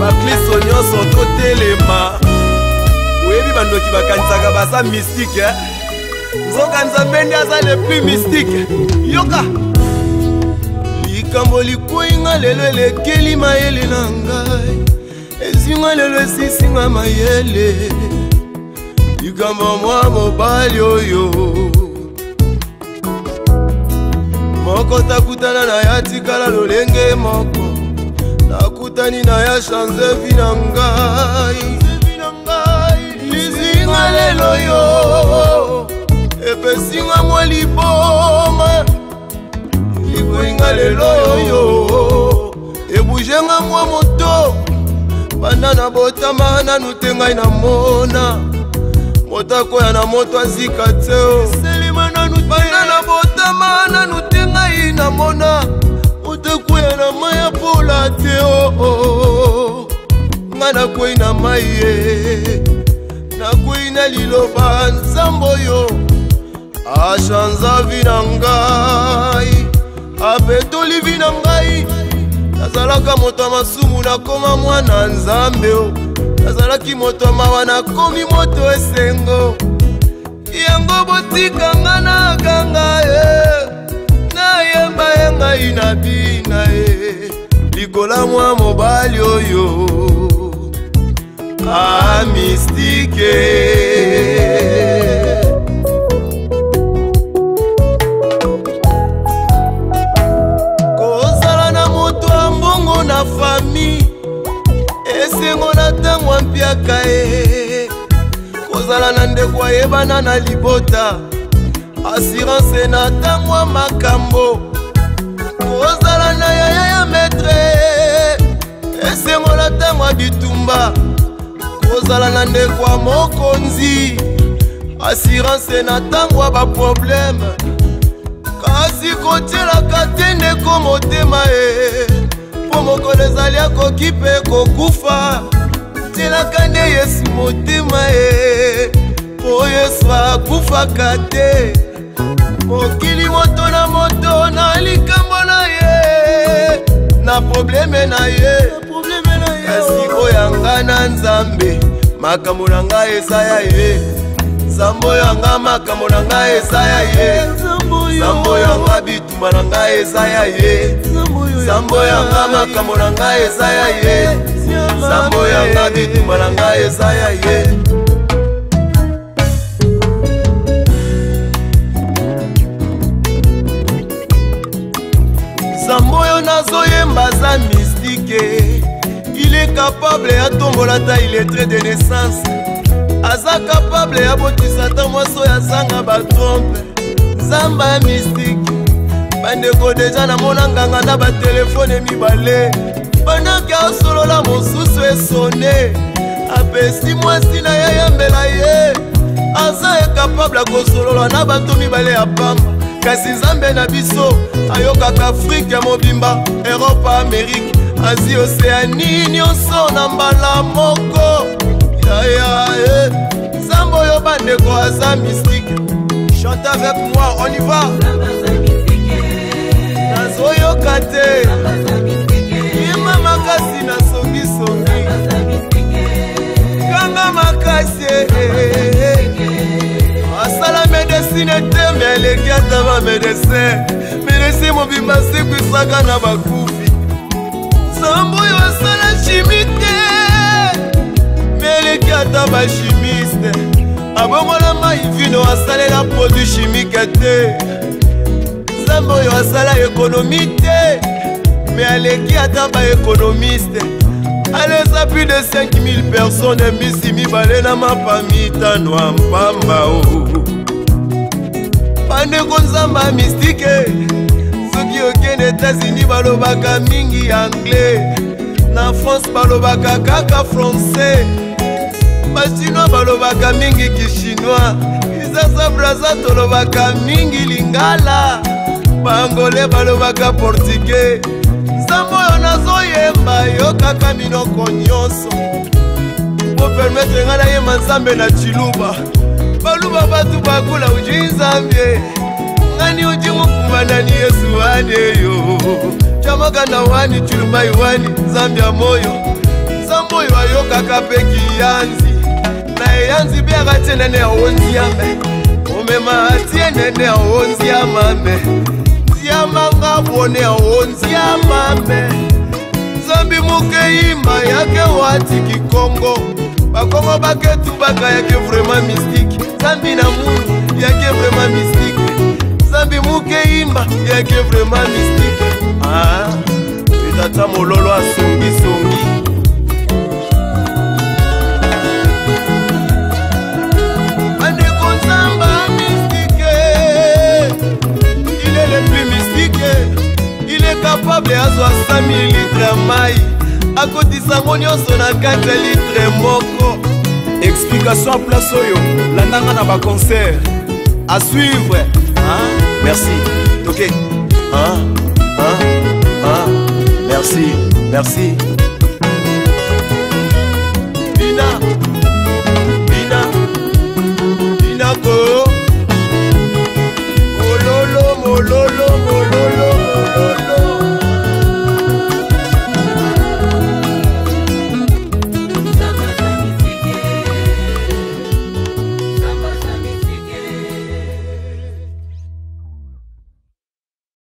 bakliso nyonso totelema oyebi bandoki bakanisaka baza mystique nzoka nzambe nde aza le plus mystique yoka likambo likweinga lelo elekeli mayele na ngai ezinga lelo esisinga mayele likambo mwa mobali oyo moko takutana na ya tikala lolenge moko nakutani na ya chanze vi na ngai lizinga lelo yo epesinga mwa liboma likweinga lelo yo ebujenga mwa moto banda na botama nanu te ngai na mona moto akoya na moto azika te banda na botama nanu te ngai na mona moto akoya na mai ya pola te nga nakwei na mai ye nakwei na liloba nzambo yo achanza vi na ngai apetoli vi na ngai nazalaka moto ya masumu nakoma mwana nzambe nazalaki moto ya mawa nakomi moto esengo yango botikanga na ganga nayemba ye ngai na bina ye likola mwa mobali oyo amistike kozala na moto ya mbongo na fami esengo na ntango ampiaka ye kozala na ndeko ayebana na libota assurance na ntango ya makambo kozala na yaya ya metre esengo na ntango ya bitumba kozala na ndeko ya mokonzi assurance na ntango ya baprobleme kasi kotielaka te ndeko motema ye mpo mokolo ezali akoki mpe kokufa tielaka nde yesu motema ye mpo yesu akufaka te mokili moto na likambo na ye na probleme na ye kasi oyanga na nzambe makambo na ngai eza ya ye nzambe oyanga makambo na ngai eza ya ye nzambe oyanga bitumba na ngai eza ya ye nzambe oyanga makambo na ngai eza ya ye nzambe oyanga bitumba na ngai eza ya ye nzambe oyo nazoyemba za mystike il est capable ya tombola ta illettré de naissance aza capable ya botisa ta mwaso ya zanga batrompe nzamba ya mystike bandeko deja namona nganga na batelefone mibale pendant ke asolola mosusu esone apesi mwasi na ye yambela ye aza ekapable akosolola na bato mibale ya pamba kasi nzambe na biso ayokaka afrike ya mobimba erope amerike asie oseani nyonso na mbala moko yaya nzambe oyo bandeko aza mystike chante avec moi on y va nazoyoka te yima makasi nasongisongi kanga makasi asala medesine te me aleki ata bamedese mobimba sekwisaka na bakufi nzambe oyo asala chimi te me aleki ata bachimiste abongola mai vino asalela produit chimique te nzambe oyo asala ekonomi te me aleki ata baéconomiste aleza plus de 5000 personnes mbisi mibale na mapa mitano ya mpamba bandeko nzambe ya mystike soki okende Etats-Unis balobaka mingi anglais na France balobaka kaka français bachinois balobaka mingi kishinois kisasa braza tolobaka mingi lingala bangole balobaka portugais nzambe oyo nazoyemba yokaka minoko nyonso po permettre nga nayemba nzambe na chiluba baluba batu bakula uji nzambe ngani uji mukuma nani yesu wani eyo chamaka na wani chulumbai wani nzambe ya moyo nzambe oyo ayokaka mpe kiyanzi na eyanzi mpe akatie nene ya onziame omema atie nene ya onziamame nziamanga bone ya onziamame nzambi mokeyima yake wati kikongo bakongo baketubaka yake vraiment mystique nzambi na munu yake vraiment mystique nzambi mokeyima yake vraiment mystique petata mololo asongisongi bandeko nzamba mystique il est le plus mystique il est capable azwa 100 000 litres ya mai akotisango nyonso na 4 litre moko. Explication à place oyo landanga na ba concert à suivre. Merci. Ok. Merci.